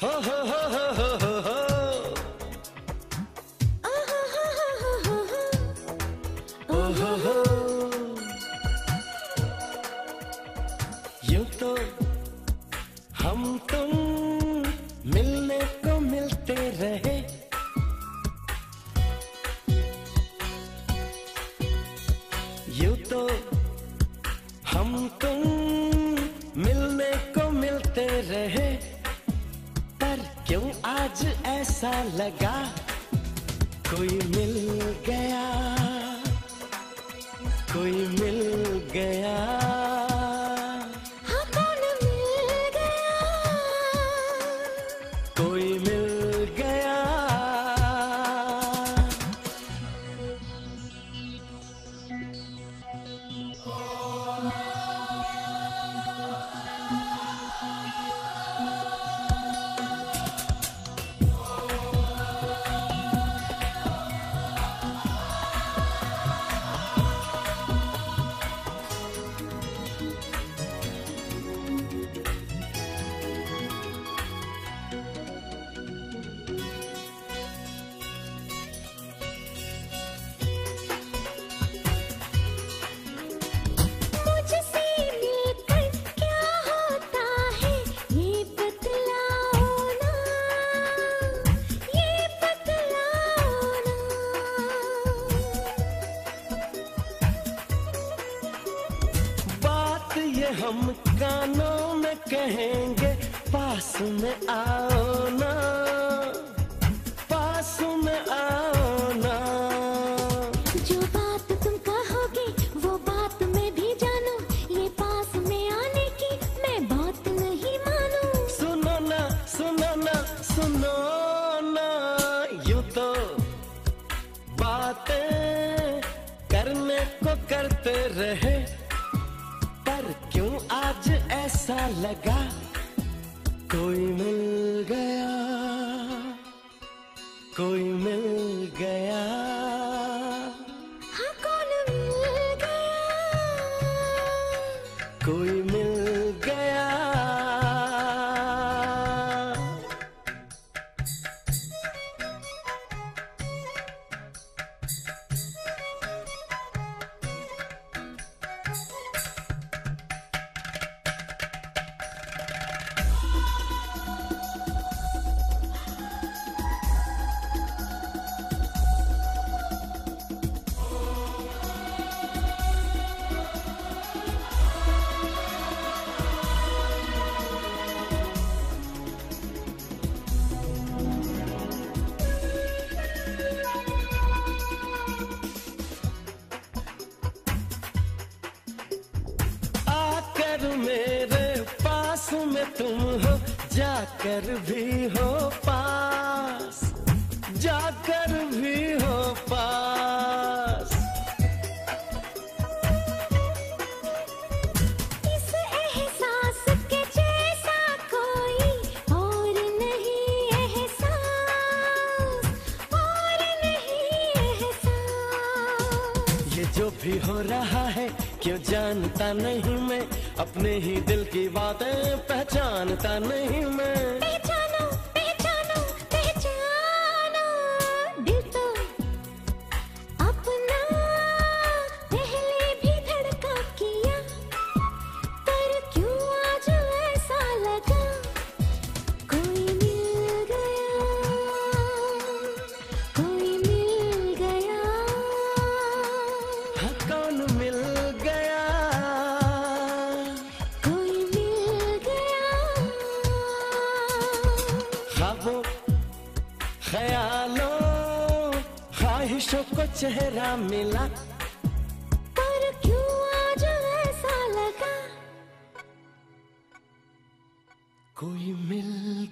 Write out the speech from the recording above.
हो हो हो हो हो हो हो। ओ हो हो। यूं तो हम तुम मिलने को मिलते रहे, यूं तो हम तुम मिलने को मिलते रहे, पर क्यों आज ऐसा लगा कोई मिल गया, कोई मिल गया। हाँ, कौन मिल गया? कोई मिल गया। मुझसे मिलकर क्या होता है ये बतलाओ ना, ये बतलाओ ना। बात ये हम कानों में कहेंगे, पास में आओ ना, पास में आओ ना। जो बात तुम कहोगे वो बात मैं भी जानूं, ये पास में आने की मैं बात नहीं मानूं। सुनो ना सुनो ना सुनो ना, यूं तो बातें करने को करते रहे, पर क्यों आज ऐसा लगा कोई मिल गया, कोई मिल गया। हाँ, कौन मिल गया? कोई मिल गया। आकर मेरे पास में तुम हो, जाकर भी हो पास, जाकर भी हो पास। इस एहसास के जैसा कोई और नहीं एहसास, और नहीं एहसास। ये जो भी हो रहा है क्यों जानता नहीं मैं, अपने ही दिल की बातें पहचानता नहीं मैं। पहचानो पहचानो पहचानो, दिल तो अपना पहले भी धड़का किया, पर क्यों आज ऐसा लगा कोई मिल गया, कोई मिल गया। हाँ, कौन मिल गया। कोई मिल गया। ख्वाबों ख्यालों ख्वाहिशों को चेहरा मिला, पर क्यों आज ऐसा लगा कोई मिल